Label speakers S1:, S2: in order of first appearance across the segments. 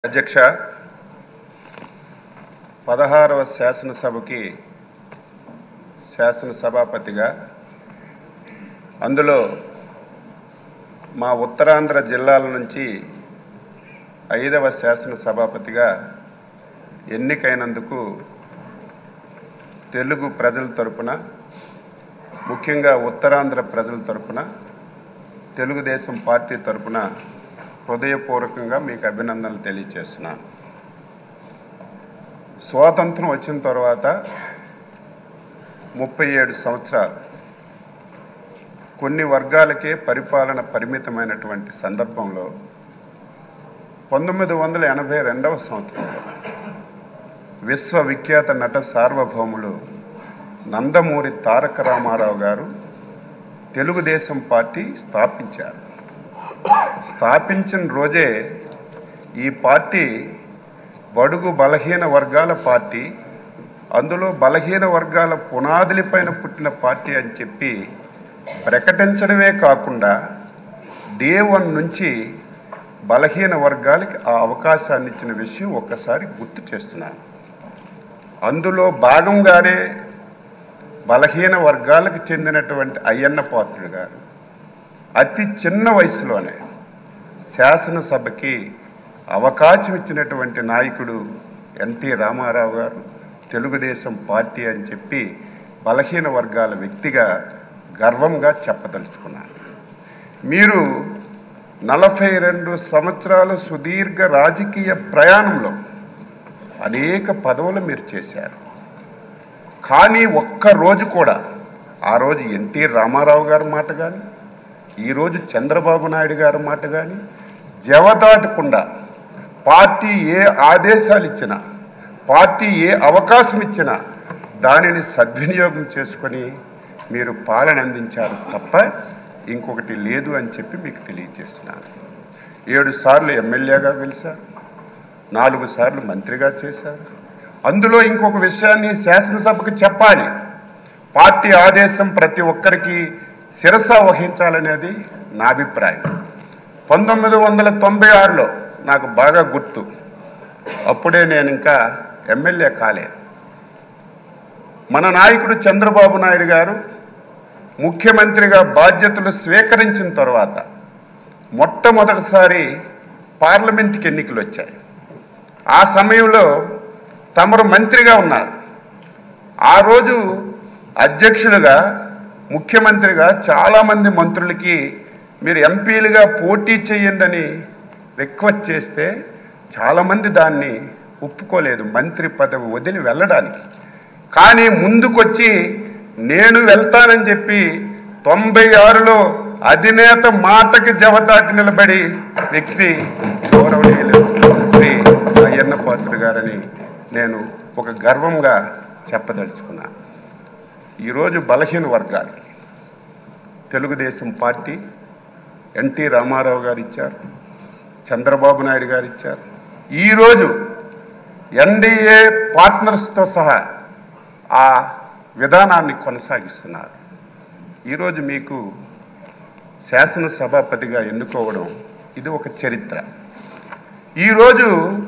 S1: అధ్యక్ష 16వ శాసనసభకి శాసనసభాపతిగా అందులో మా ఉత్తరాంధ్ర జిల్లాల నుంచి 5వ శాసనసభాపతిగా ఎన్నికైనందుకు తెలుగు ప్రజల తరపున ముఖ్యంగా ఉత్తరాంధ్ర ప్రజల తరపున తెలుగుదేశం పార్టీ తరపున హృదయపూర్వకంగా మీకు అభినందనలు తెలియజేస్తున్నాను. స్వాతంత్రం వచ్చిన తర్వాత 37 సంవత్సరాలు కొన్ని వర్గాలకే పరిపాలన పరిమితమైనటువంటి సందర్భంలో 1982వ సంవత్సరంలో విశ్వవిఖ్యాత నట సార్వభౌములు నందమూరి తారక రామారావు గారు తెలుగుదేశం పార్టీ స్థాపించారు. స్థాపించిన రోజే ఈ పార్టీ బడుగు బలహీన వర్గాల పార్టీ, అందులో బలహీన వర్గాల పునాదులపైన పుట్టిన పార్టీ అని చెప్పి ప్రకటించడమే కాకుండా డే 1 నుంచి బలహీన వర్గాలకి ఆ అవకాశాన్ని ఇచ్చిన విషయం ఒక్కసారి గుర్తు చేస్తున్నాను. అందులో భాగంగానే బలహీన వర్గాలకు చెందినటువంటి అయ్యన్న పాత్రుడు గారు అతి చిన్న వయసులోనే శాసనసభకి అవకాశం ఇచ్చినటువంటి నాయకుడు ఎన్టీ రామారావు గారు తెలుగుదేశం పార్టీ అని చెప్పి బలహీన వర్గాల వ్యక్తిగా గర్వంగా చెప్పదలుచుకున్నాను. మీరు 42 సంవత్సరాల సుదీర్ఘ రాజకీయ ప్రయాణంలో అనేక పదవులు మీరు చేశారు. కానీ ఒక్కరోజు కూడా ఆ రోజు ఎన్టీ రామారావు గారి మాట కానీ ఈరోజు చంద్రబాబు నాయుడు గారి మాట కానీ జవదాటకుండా పార్టీ ఏ ఆదేశాలు ఇచ్చినా, పార్టీ ఏ అవకాశం ఇచ్చినా దానిని సద్వినియోగం చేసుకొని మీరు పాలన అందించారు తప్ప ఇంకొకటి లేదు అని చెప్పి మీకు తెలియజేస్తున్నాను. 7 సార్లు ఎమ్మెల్యేగా గెలిచారు, 4 సార్లు మంత్రిగా చేశారు. అందులో ఇంకొక విషయాన్ని శాసనసభకు చెప్పాలి. పార్టీ ఆదేశం ప్రతి ఒక్కరికి శిరస వహించాలనేది నా అభిప్రాయం. 1996లో నాకు బాగా గుర్తు, అప్పుడే నేను ఇంకా ఎమ్మెల్యే కాలేదు. మన నాయకుడు చంద్రబాబు నాయుడు గారు ముఖ్యమంత్రిగా బాధ్యతలు స్వీకరించిన తర్వాత మొట్టమొదటిసారి పార్లమెంట్కి ఎన్నికలు వచ్చాయి. ఆ సమయంలో తమరు మంత్రిగా ఉన్నారు. ఆ రోజు అధ్యక్షులుగా ముఖ్యమంత్రిగా చాలామంది మంత్రులకి మీరు ఎంపీలుగా పోటీ చేయండి అని రిక్వెస్ట్ చేస్తే చాలామంది దాన్ని ఒప్పుకోలేదు, మంత్రి పదవి వదిలి వెళ్ళడానికి. కానీ ముందుకొచ్చి నేను వెళ్తానని చెప్పి 96లో అధినేత మాటకి జవదాటి నిలబడి వ్యక్తి గౌరవనీయులు శ్రీ అయ్యన్న పాత్రుడు గారని నేను ఒక గర్వంగా చెప్పదలుచుకున్నాను. ఈరోజు బలహీన వర్గాలకి తెలుగుదేశం పార్టీ ఎన్టీ రామారావు గారు ఇచ్చారు, చంద్రబాబు నాయుడు గారు ఇచ్చారు. ఈరోజు ఎన్డీఏ పార్ట్నర్స్తో సహా ఆ విధానాన్ని కొనసాగిస్తున్నారు. ఈరోజు మీకు శాసనసభాపతిగా ఎన్నుకోవడం ఇది ఒక చరిత్ర. ఈరోజు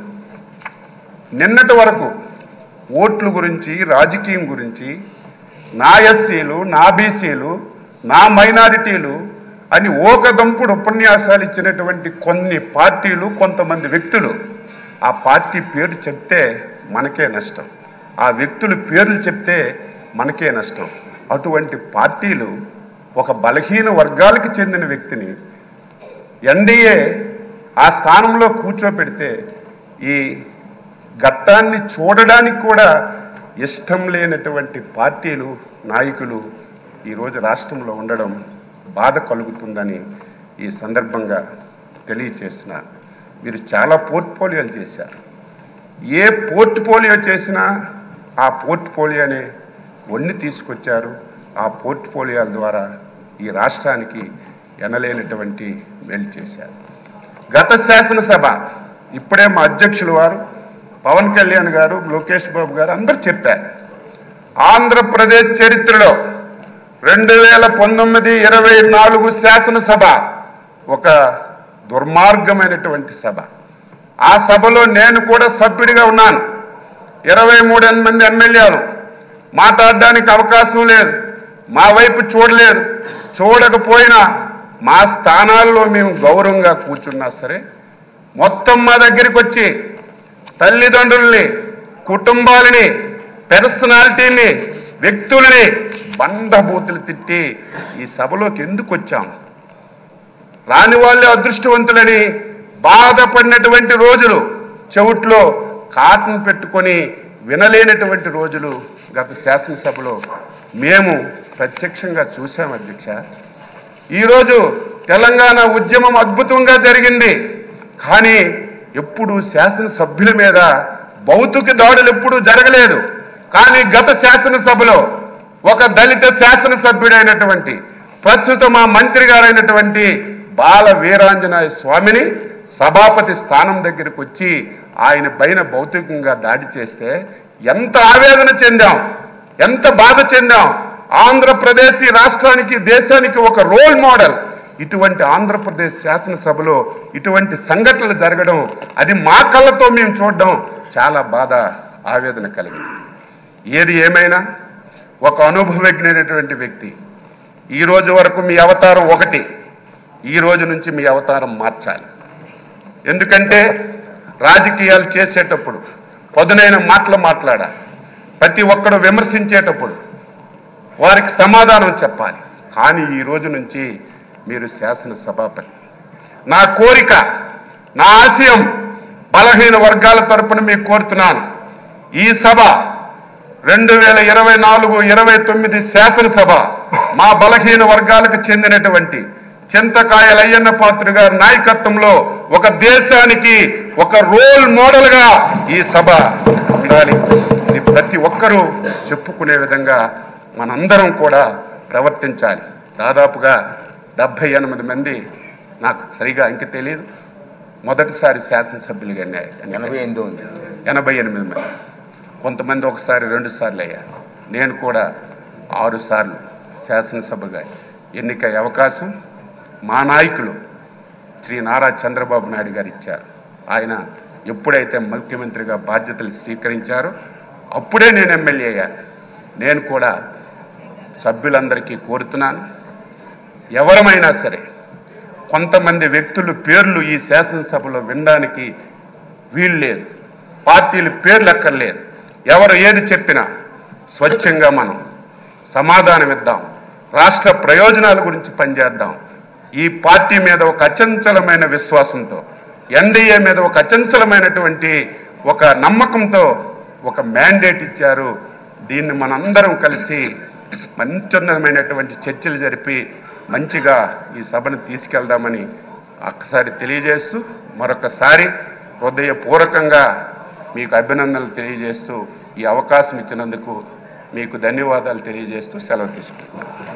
S1: నిన్నటి వరకు ఓట్ల గురించి, రాజకీయం గురించి, నా ఎస్సీలు, నా బీసీలు, నా మైనారిటీలు అని ఓకదంపుడు ఉపన్యాసాలు ఇచ్చినటువంటి కొన్ని పార్టీలు, కొంతమంది వ్యక్తులు ఆ పార్టీ పేరు చెప్తే మనకే నష్టం, ఆ వ్యక్తుల పేర్లు చెప్తే మనకే నష్టం. అటువంటి పార్టీలు ఒక బలహీన వర్గాలకు చెందిన వ్యక్తిని ఎన్డీఏ ఆ స్థానంలో కూర్చోపెడితే ఈ ఘట్టాన్ని చూడడానికి కూడా ఇష్టం లేనటువంటి పార్టీలు, నాయకులు ఈరోజు రాష్ట్రంలో ఉండడం బాధ కలుగుతుందని ఈ సందర్భంగా తెలియచేస్తున్నారు. మీరు చాలా పోర్ట్ఫోలియోలు చేశారు. ఏ పోర్ట్ఫోలియో చేసినా ఆ పోర్ట్ఫోలియోనే వన్ని తీసుకొచ్చారు. ఆ పోర్ట్ఫోలియోల ద్వారా ఈ రాష్ట్రానికి ఎనలేనటువంటి మేలు చేశారు. గత శాసనసభ ఇప్పుడే మా అధ్యక్షులు వారు పవన్ కళ్యాణ్ గారు, లోకేష్ బాబు గారు అందరూ చెప్పారు. ఆంధ్రప్రదేశ్ చరిత్రలో 2019-24 శాసనసభ ఒక దుర్మార్గమైనటువంటి సభ. ఆ సభలో నేను కూడా సభ్యుడిగా ఉన్నాను. 23 మంది ఎమ్మెల్యేలు మాట్లాడడానికి అవకాశం లేదు, మా వైపు చూడలేదు. చూడకపోయినా మా స్థానాల్లో మేము గౌరవంగా కూర్చున్నా సరే మొత్తం మా దగ్గరికి వచ్చి తల్లిదండ్రుల్ని, కుటుంబాలని, పర్సనాలిటీని, వ్యక్తులని బండబూతులు తిట్టి ఈ సభలోకి ఎందుకు వచ్చాం? రాని వాళ్ళే అదృష్టవంతులని బాధపడినటువంటి రోజులు, చెవుట్లో కాటన్ పెట్టుకొని వినలేనటువంటి రోజులు గత శాసనసభలో మేము ప్రత్యక్షంగా చూసాం అధ్యక్ష. ఈరోజు తెలంగాణ ఉద్యమం అద్భుతంగా జరిగింది, కానీ ఎప్పుడు శాసనసభ్యుల మీద భౌతిక దాడులు ఎప్పుడూ జరగలేదు. కానీ గత శాసనసభలో ఒక దళిత శాసనసభ్యుడైనటువంటి ప్రస్తుత మా మంత్రి గారైనటువంటి బాల వీరాంజనేయ స్వామిని సభాపతి స్థానం దగ్గరికి వచ్చి ఆయన పైన భౌతికంగా దాడి చేస్తే ఎంత ఆవేదన చెందాం, ఎంత బాధ చెందాం. ఆంధ్రప్రదేశ్ ఈ రాష్ట్రానికి, దేశానికి ఒక రోల్ మోడల్. ఇటువంటి ఆంధ్రప్రదేశ్ శాసనసభలో ఇటువంటి సంఘటనలు జరగడం, అది మా కళ్ళతో మేము చూడడం చాలా బాధ, ఆవేదన కలిగింది. ఏది ఏమైనా ఒక అనుభవజ్ఞైనటువంటి వ్యక్తి, ఈ రోజు వరకు మీ అవతారం ఒకటి, ఈ రోజు నుంచి మీ అవతారం మార్చాలి. ఎందుకంటే రాజకీయాలు చేసేటప్పుడు పదునైన మాటలు మాట్లాడాలి. ప్రతి ఒక్కడు విమర్శించేటప్పుడు వారికి సమాధానం చెప్పాలి. కానీ ఈ రోజు నుంచి మీరు శాసనసభాపతి. నా కోరిక, నా ఆశయం బలహీన వర్గాల తరపున మీకు కోరుతున్నాను. ఈ సభ 2024-29 శాసనసభ మా బలహీన వర్గాలకు చెందినటువంటి చింతకాయల అయ్యన్న పాత్ర గారి నాయకత్వంలో ఒక దేశానికి ఒక రోల్ మోడల్గా ఈ సభ ఉండాలి. ఇది ప్రతి ఒక్కరూ చెప్పుకునే విధంగా మనందరం కూడా ప్రవర్తించాలి. దాదాపుగా 78 మంది, నాకు సరిగా ఇంక తెలియదు, మొదటిసారి శాసనసభ్యులుగా 88 మంది. కొంతమంది ఒకసారి 2 సార్లు అయ్యారు. నేను కూడా 6 సార్లు శాసనసభగా ఎన్నికయ్యే అవకాశం మా నాయకులు శ్రీ నారా చంద్రబాబు నాయుడు గారు ఇచ్చారు. ఆయన ఎప్పుడైతే ముఖ్యమంత్రిగా బాధ్యతలు స్వీకరించారో అప్పుడే నేను ఎమ్మెల్యే అయ్యాను. నేను కూడా సభ్యులందరికీ కోరుతున్నాను, ఎవరమైనా సరే కొంతమంది వ్యక్తుల పేర్లు ఈ శాసనసభలో వినడానికి వీలు లేదు, పార్టీల పేర్లు అక్కర్లేదు. ఎవరు ఏది చెప్పినా స్వచ్ఛంగా మనం సమాధానం ఇద్దాం, రాష్ట్ర ప్రయోజనాల గురించి పనిచేద్దాం. ఈ పార్టీ మీద ఒక అచంచలమైన విశ్వాసంతో, ఎన్డీఏ మీద ఒక అచంచలమైనటువంటి ఒక నమ్మకంతో ఒక మ్యాండేట్ ఇచ్చారు. దీన్ని మనందరం కలిసి మంచిమైనటువంటి చర్చలు జరిపి మంచిగా ఈ సభను తీసుకెళ్దామని ఒక్కసారి తెలియజేస్తూ, మరొకసారి హృదయపూర్వకంగా మీకు అభినందనలు తెలియజేస్తూ, ఈ అవకాశం ఇచ్చినందుకు మీకు ధన్యవాదాలు తెలియజేస్తూ సెలవు తీసుకుంటున్నాను.